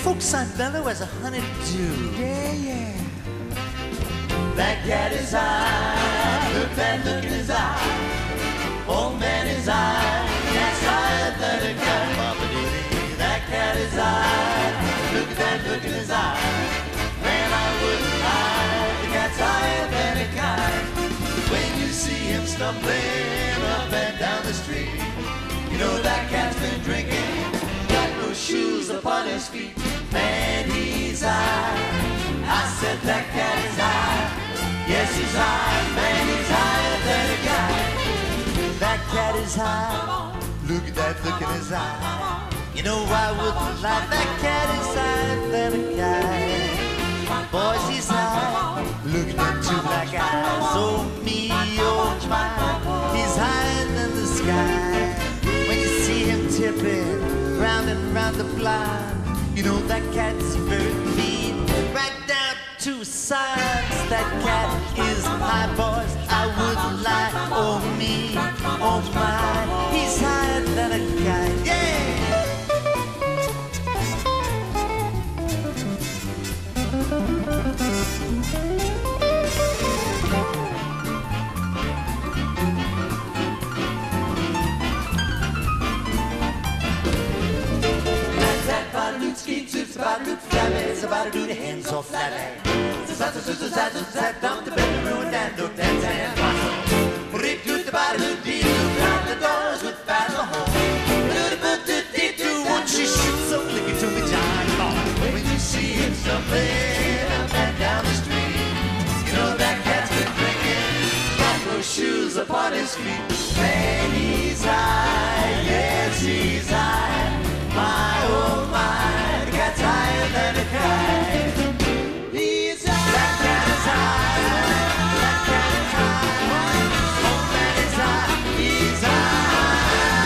folks on Bellow as a honeydew. Yeah, yeah. That cat is high, look that look in his eye. Old man is high, cat's higher than a cat. That cat is high, look at that look in his eye. Man, I wouldn't lie, the cat's higher than a kite. When you see him stumbling up and down the street, you know that cat's been drinking, got no shoes upon his feet. Man, he's high, I said that cat is high. Yes, he's high, man, he's higher than a guy. That cat is high, look at that look in his eye. You know I wouldn't lie, that cat is higher than a guy. Boys, he's high, look at them two black eyes. Oh me, oh my, he's higher than the sky. When you see him tipping round and round the block, you know that cat's very mean. Right down two sides, that cat is high, boys, I wouldn't lie. Oh me, oh my, he's higher than a kite. Yeah! About-a-doot flabby, about-a-do the hens or flabby. Zat dump the bedroom and dan-do dance and bustle. Rip-doot, about-a-doot-dee-doo, round the doors with battle home. Do-do-do-do-dee-doo, won't you shoot so lick it to me, John Boy. When you see him stumbling up and down the street, you know that cat's been drinking, got no shoes upon his feet. Man, he's high, yes, he's high. My, oh my, the cat's higher than a kite. He's high. That cat is high. That cat is high. Oh man is high. He's high.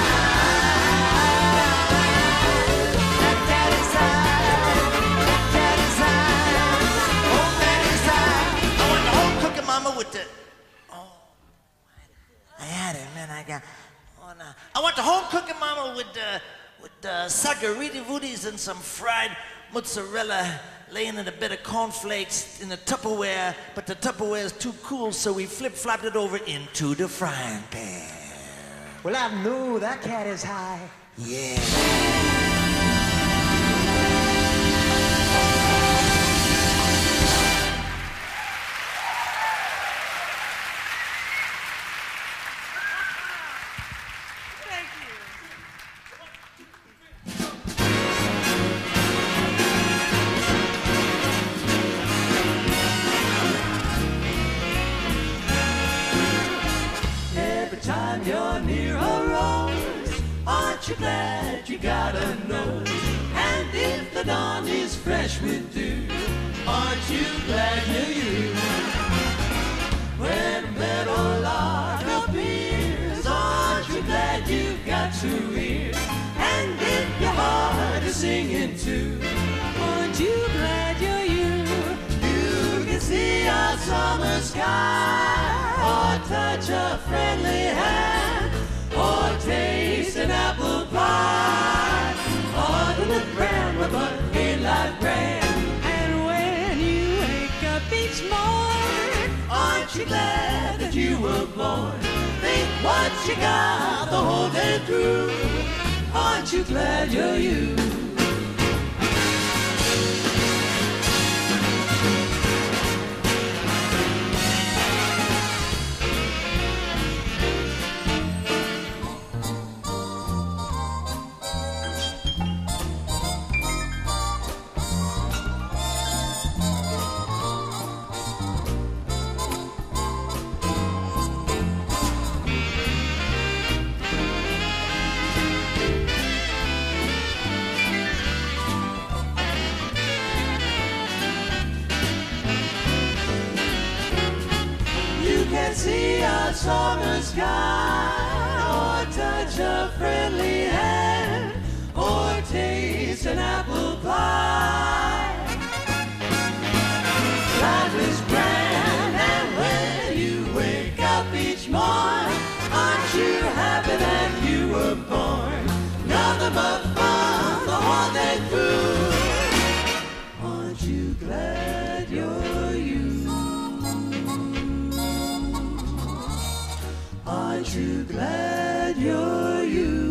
That cat is high. That cat is high. Oh man is high. I want the whole cooking mama with the. Oh, I had it, man. I got. Oh no. I want the whole cooking mama with the. Sagariti Voodies and some fried mozzarella laying in a bit of cornflakes in a Tupperware, but the Tupperware is too cool, so we flip-flopped it over into the frying pan. Well, I know that cat is high. Yeah. You're near a rose, aren't you glad you got a nose? And if the dawn is fresh with dew, aren't you glad you're you? When a meadowlark appears, aren't you glad you've got two ears? And if your heart is singing too, aren't you glad you're you? You can see a summer sky, or touch a friendly hand, or taste an apple pie, or look round with a daylight grand. And when you wake up each morning, aren't you glad that you were born? Think what you got the whole day through, aren't you glad you're you? See a summer sky, or touch a friendly hand, or taste an apple pie. Life is grand, and when you wake up each morning, aren't you happy that you were born? Nothing but fun the whole day through, glad you're you.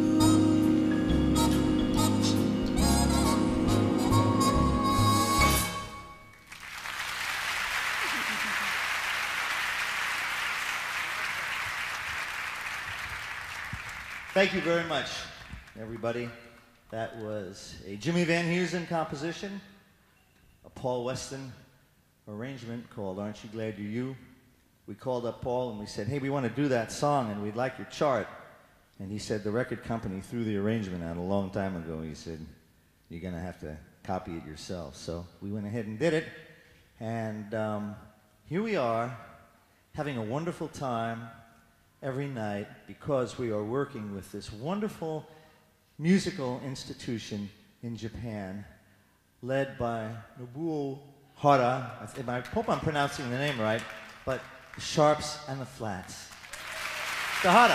Thank you very much, everybody. That was a Jimmy Van Heusen composition, a Paul Weston arrangement called Aren't You Glad You're You? We called up Paul and we said, hey, we want to do that song and we'd like your chart. And he said the record company threw the arrangement out a long time ago. He said, you're going to have to copy it yourself. So we went ahead and did it. And here we are having a wonderful time every night because we are working with this wonderful musical institution in Japan led by Nobuo Hara. I hope I'm pronouncing the name right, but the Sharps and the Flats. The Hara.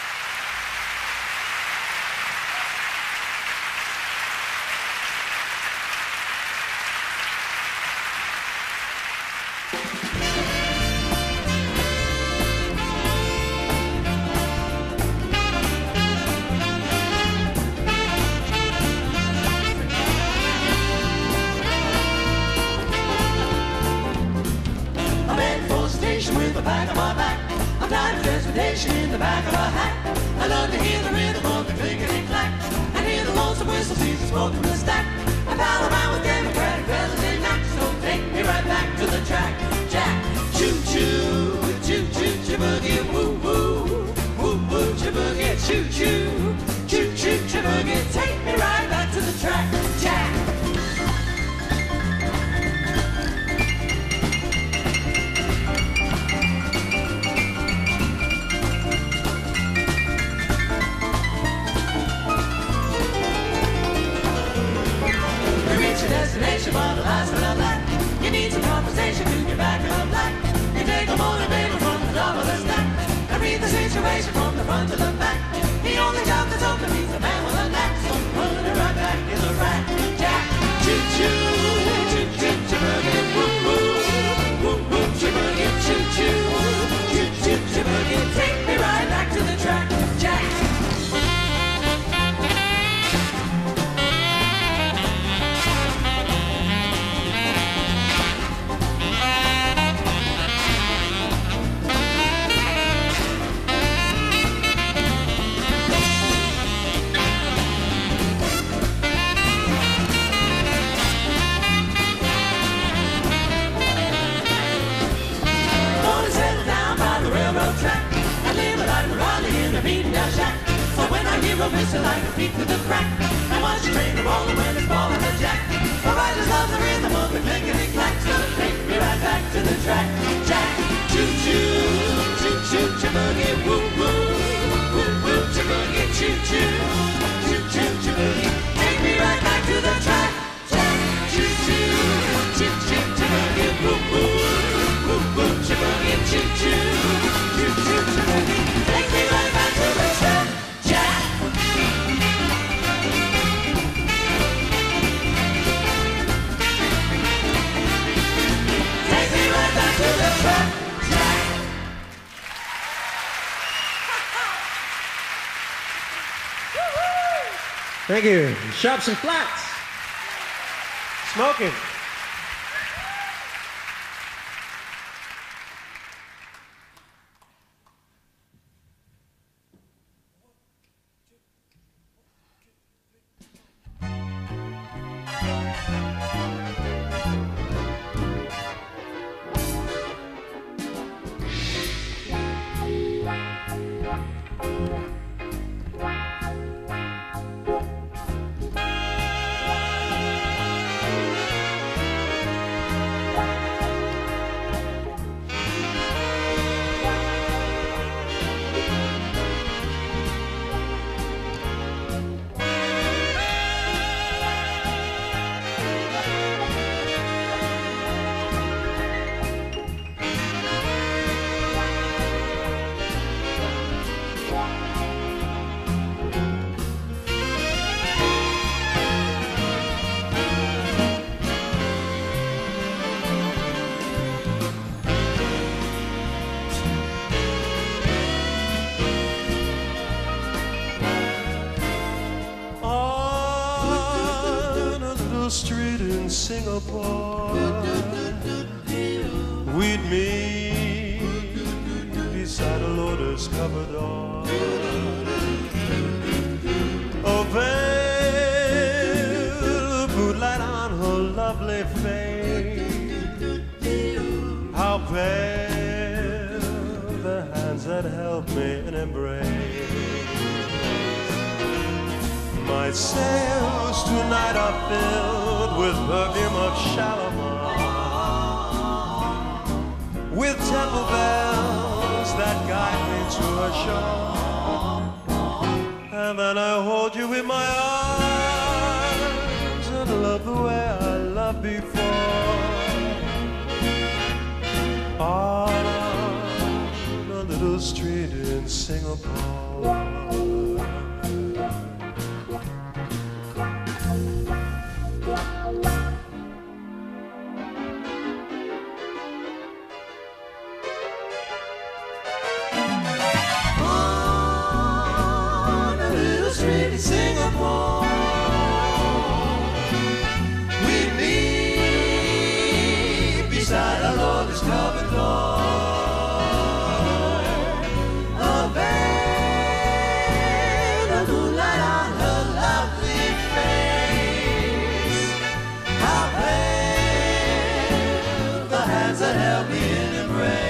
In the back of a hat, I love to hear the rhythm of the clickety-clack. I hear the lonesome whistle, sees the smoke from the stack. I pal around with Democratic fellas they knock, so take me right back to the track. Jack, choo-choo, choo-choo, choo-boogie, woo-woo, woo-woo, choo-boogie, choo-choo, choo-choo, choo-boogie, take me right back to the track. Jack. Destination, but the last one of that. You need some compensation to get back in the black. You take a motivator from the top of the stack and read the situation from the front to the back. The only job that's open means a man with a knack, so put it right back in the rack. Jack, choo-choo, choo-choo, choo-boogie, woo-woo, woo-woo, choo-boogie, choo-choo, choo-choo, choo-boogie, take me right back to the track. Jack. A whistle like a beat through the crack. I watch the train rolling when it's balling the jack. My riders love the rhythm of the clickety-clack, so take me right back to the track. Jack, choo-choo, choo-choo, choo-boogie, woo-woo, woo-woo, choo-boogie, choo-choo, choo-choo, choo-boogie, take me right back to the track. Jack, choo-choo, choo-choo, choo-boogie, woo-woo, woo-woo, choo-boogie, choo-choo, choo-choo, choo-boogie, take me right back to the track. Thank you. Sharps and Flats. Smoking. Singapore, we'd meet beside a lotus-covered door. Oh, veil, the moonlight on her lovely face. How pale the hands that held me in embrace. My sails tonight are filled with perfume of Shalimar, with temple bells that guide me to a shore. And then I hold you in my arms and love the way I loved before. On a little street in Singapore. Singapore, we meet beside a lotus-covered door. A veil of moonlight on her lovely face. How pale the hands that held me in embrace.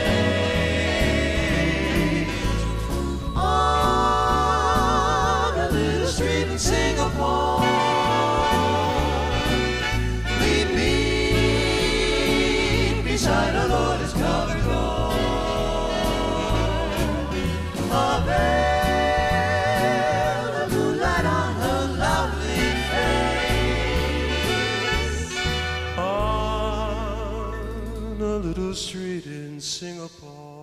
Singapore, we meet beside a lotus-covered door. A veil of moonlight on her lovely face. On a little street in Singapore.